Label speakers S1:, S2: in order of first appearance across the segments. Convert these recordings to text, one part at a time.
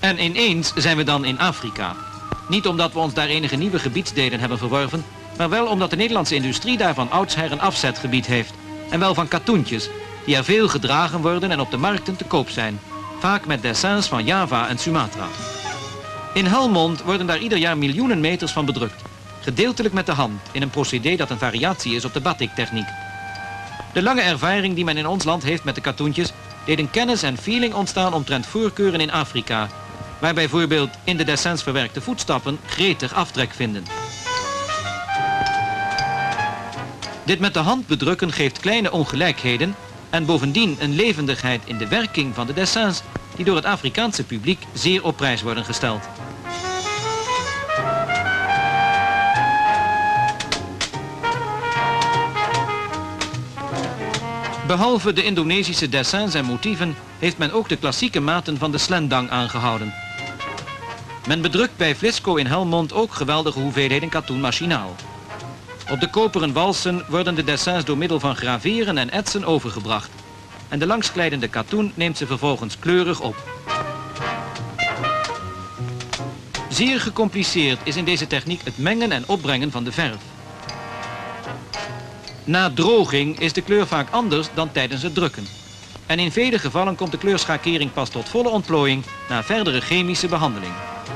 S1: En ineens zijn we dan in Afrika. Niet omdat we ons daar enige nieuwe gebiedsdelen hebben verworven, maar wel omdat de Nederlandse industrie daar van oudsher een afzetgebied heeft. En wel van katoentjes, die er veel gedragen worden en op de markten te koop zijn. Vaak met dessins van Java en Sumatra. In Helmond worden daar ieder jaar miljoenen meters van bedrukt. Gedeeltelijk met de hand, in een procedé dat een variatie is op de batik-techniek. De lange ervaring die men in ons land heeft met de katoentjes deed een kennis en feeling ontstaan omtrent voorkeuren in Afrika, waar bijvoorbeeld in de dessins verwerkte voetstappen gretig aftrek vinden. Dit met de hand bedrukken geeft kleine ongelijkheden en bovendien een levendigheid in de werking van de dessins die door het Afrikaanse publiek zeer op prijs worden gesteld. Behalve de Indonesische dessins en motieven heeft men ook de klassieke maten van de slendang aangehouden. Men bedrukt bij Vlisco in Helmond ook geweldige hoeveelheden katoen machinaal. Op de koperen walsen worden de dessins door middel van graveren en etsen overgebracht. En de langsglijdende katoen neemt ze vervolgens kleurig op. Zeer gecompliceerd is in deze techniek het mengen en opbrengen van de verf. Na droging is de kleur vaak anders dan tijdens het drukken. En in vele gevallen komt de kleurschakering pas tot volle ontplooiing na verdere chemische behandeling.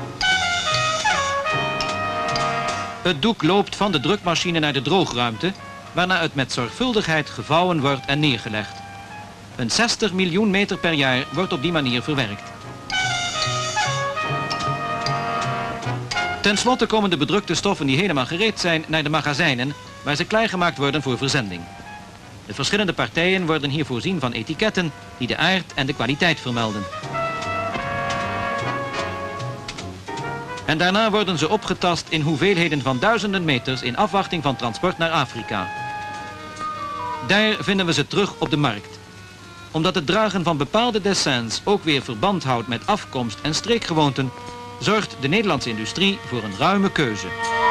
S1: Het doek loopt van de drukmachine naar de droogruimte, waarna het met zorgvuldigheid gevouwen wordt en neergelegd. Een 60 miljoen meter per jaar wordt op die manier verwerkt. Ten slotte komen de bedrukte stoffen die helemaal gereed zijn naar de magazijnen, waar ze klaargemaakt worden voor verzending. De verschillende partijen worden hier voorzien van etiketten die de aard en de kwaliteit vermelden. En daarna worden ze opgetast in hoeveelheden van duizenden meters in afwachting van transport naar Afrika. Daar vinden we ze terug op de markt. Omdat het dragen van bepaalde dessins ook weer verband houdt met afkomst en streekgewoonten, zorgt de Nederlandse industrie voor een ruime keuze.